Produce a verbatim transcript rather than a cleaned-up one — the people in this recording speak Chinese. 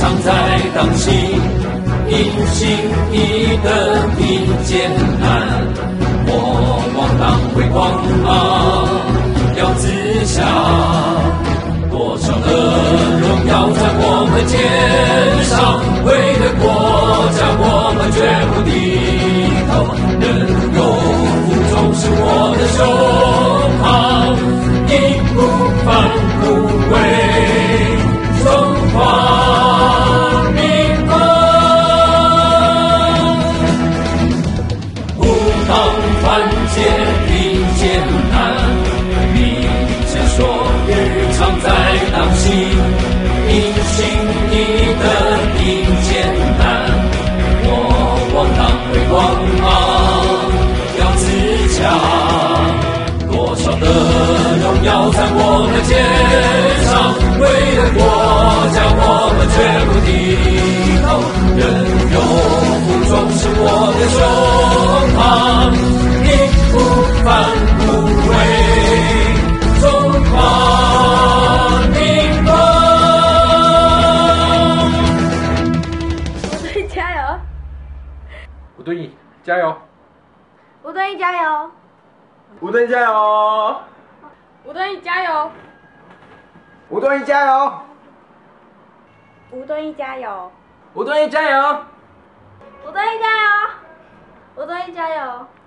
常在当心，一心一德比艰难。我望当辉光芒，要自强。多少的荣耀在我们肩上，为了国家，我们绝不低头。忍辱负重是我的胸膛，义不反顾为中华民国。武当团结比艰难，民间说语常在当心，一心一德比艰难。我望当辉光芒，要自强。多少的荣耀在我们肩上，为了国家，我们绝不低头。忍辱负重是我的胸膛，义不反顾为中华民国。 吴敦义加油！ 吴敦义加油！ 吴敦义加油！ 吴敦义加油！ 吴敦义加油！ 吴敦义加油！ 吴敦义加油！ 吴敦义加油！吴敦义加油！